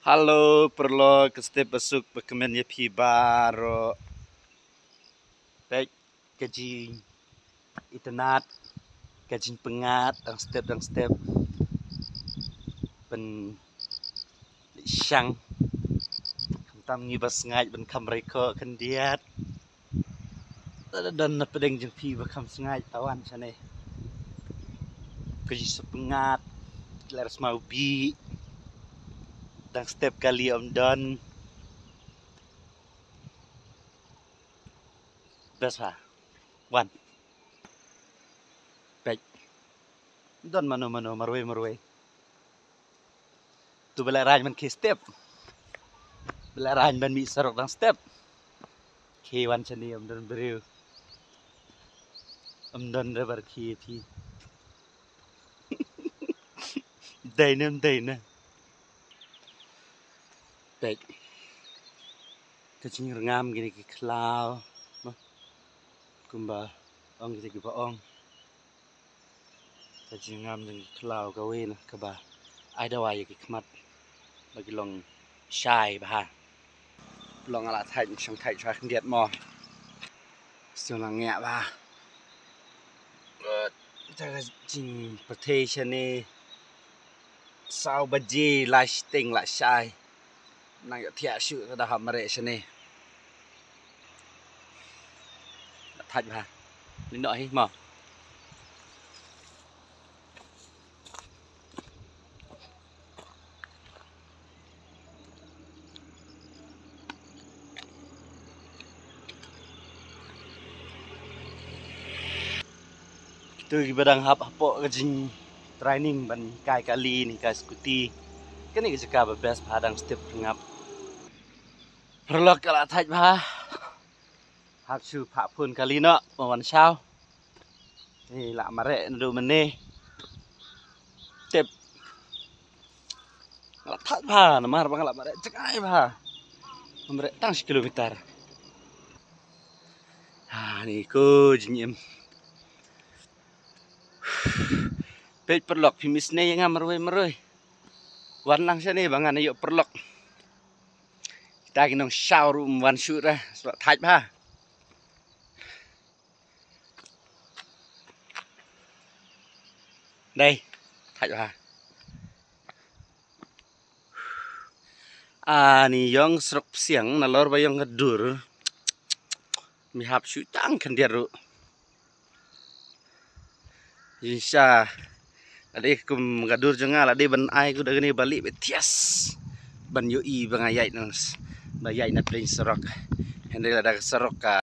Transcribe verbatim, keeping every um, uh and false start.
Halo, perlo ke step besuk bekemen ya pi baro. Baik, gaji internet, gaji pengat, dang step dang step. Ben syang. Tam ngibas ngaj ben kam reko kendiat. Dan na pedeng jeng pi bekam ngaj tawan sane. Gaji sepengat, leres mau bi. Dang step kali om don. Best ha. One. Baik. Don mano mano marwe marwe. Tu belaraj man ke step. Belaraj man mi sarok dang step. Ke wan chani om don beriu. Om don rebar ki pi. Day nem day na. Baik. Kacing rengam gini ke klau. Kumba ong gini ke baong. Kacing rengam gini ke klau gawe na keba. Ada waya ke kemat. Bagi long syai bah. Long ala thai sang thai chwa kendiat mo. Still lang ngak bah. Jaga jing protection ni. Sao baji la sting la syai. Nang yo thia shu dah ham mare sini. Thai bah. Ni nok hi mo. Tu badang hap hapo kajing training ban kai kali ni kai skuti. Kani ke jaka best padang step ngap. Perlu kala thaj bah. Hap chu pha phun kali no wan sao. Ni la mare ndu mene. Step. Kala thaj bah namar bang la mare cekai bah. Mare tang kilometer. Ha ni ko jinyem. Pej perlok pimis ne yang marwe marwe. Wan lang siya ni bangan ayo perlok. Kita kinong shower room wan shoot ra so thaj ba. Đây, thaj ba. Ah ni yong srok siang nalor ba yong ngedur. Mi hap shoot tang kendiaru. Insya Ade kum gadur jonga ade ban ai ku dagani balik betias ban yo i bangayai nang bayai na plain serok. Hendak ada serok ka